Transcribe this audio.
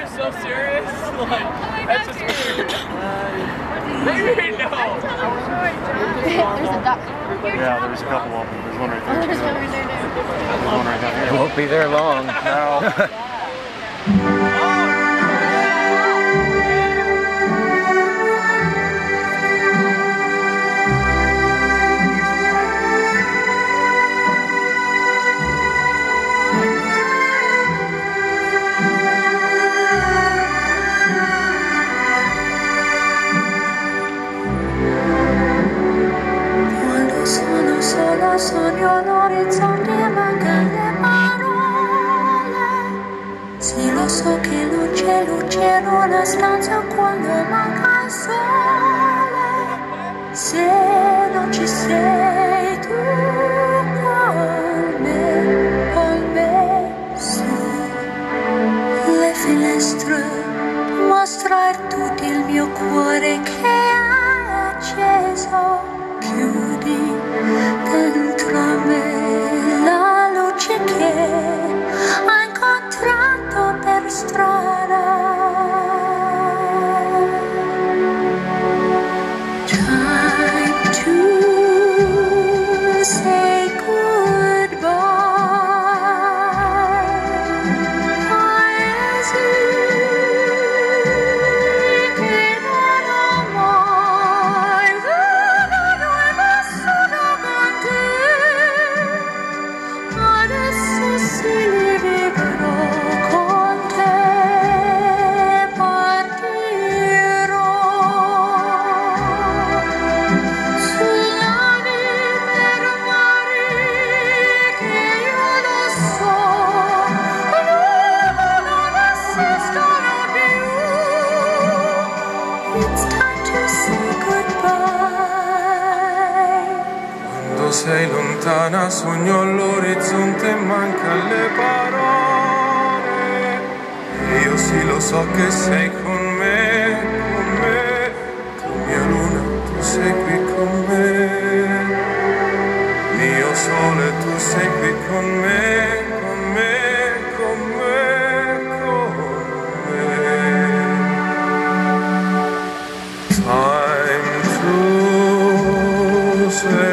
you're so serious? Like, that's just weird. Maybe no. There's a duck. Yeah, there's a couple of them. There's one right there. There's one right there. There's one right down here. It won't be there long. No. Sogno l'orizzonte, mancano le parole. Se lo so che non c'è luce in una stanza quando manca il sole. Se non ci sei tu con me, su le finestre mostrar tutto il mio cuore che è acceso. Chiudi dentro me la luce che ho incontrato per strada. Time to say goodbye. Paesi che non ho mai vissuto con te. Adesso sì li vivrò con te. Partirò su navi per mari che io lo so non esistono più. It's time to say goodbye. Quando sei lontana sogno all'orizzonte e mancan le parole. E io sì lo so che sei con me, tu mia luna, tu sei qui con me. Mio sole, tu sei qui con me, con me, con me, con me. Time to say